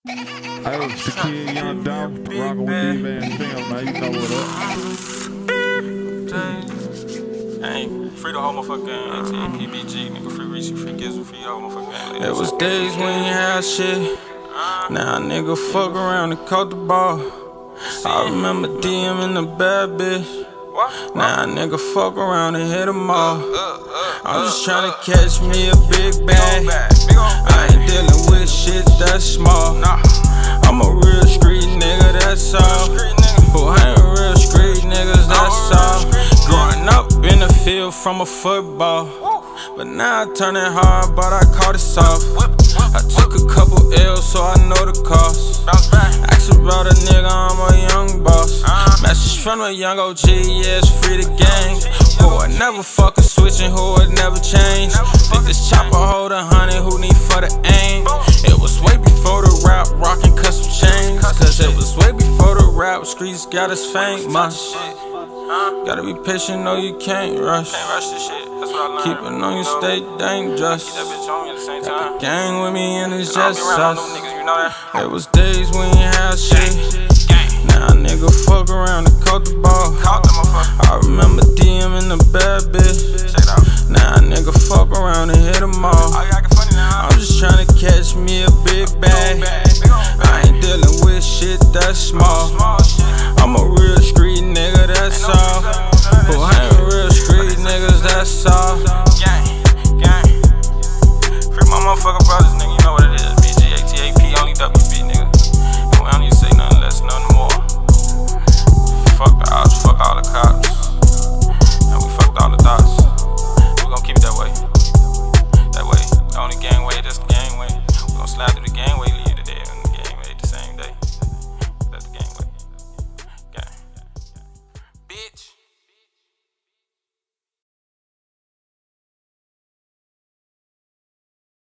Hey, it's the kid, Young Dog, rockin' with D-Van, man. You know what up. Hey, free the whole motherfucking game. PBG, nigga, free Reese, free Gizzle, free your whole motherfucking game. There was days when you had shit. Now a nigga fuck around and caught the ball. I remember DMing the bad bitch. Now a nigga fuck around and hit them all. I'm just tryna catch me a big bag. I ain't dealing with shit that's small. I'm a real street nigga, that's all. Who ain't real street niggas, that's all. Growing up in the field from a football, but now I turn it hard, but I caught it soft. I took a couple L's, so I know the cost. Ask about a nigga, I'm a young boss. Message from a young OG, yeah, it's free the gang. Who would never fuck a switch and who would never change. Think this chopper hold 100, who need for the aim. It was way before the rap, rockin' custom chains. Cause it was way before the rap, streets got us famous. Gotta be patient, no you can't rush. Keep it on you, stay dangerous. Got the gang with me and it's just us. There was days when you had shit. Now a nigga fuck around and caught the ball. I remember DMing the bad bitch. Now a nigga fuck around and hit them all. I'm just tryna catch me a big bag.